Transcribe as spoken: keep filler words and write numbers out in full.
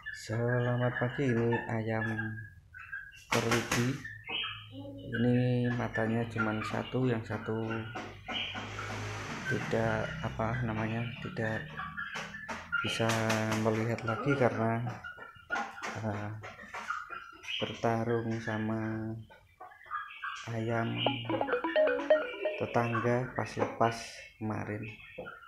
Selamat pagi, ini ayam perigi. Ini matanya cuma satu, yang satu tidak apa namanya tidak bisa melihat lagi karena uh, bertarung sama ayam tetangga pas lepas kemarin.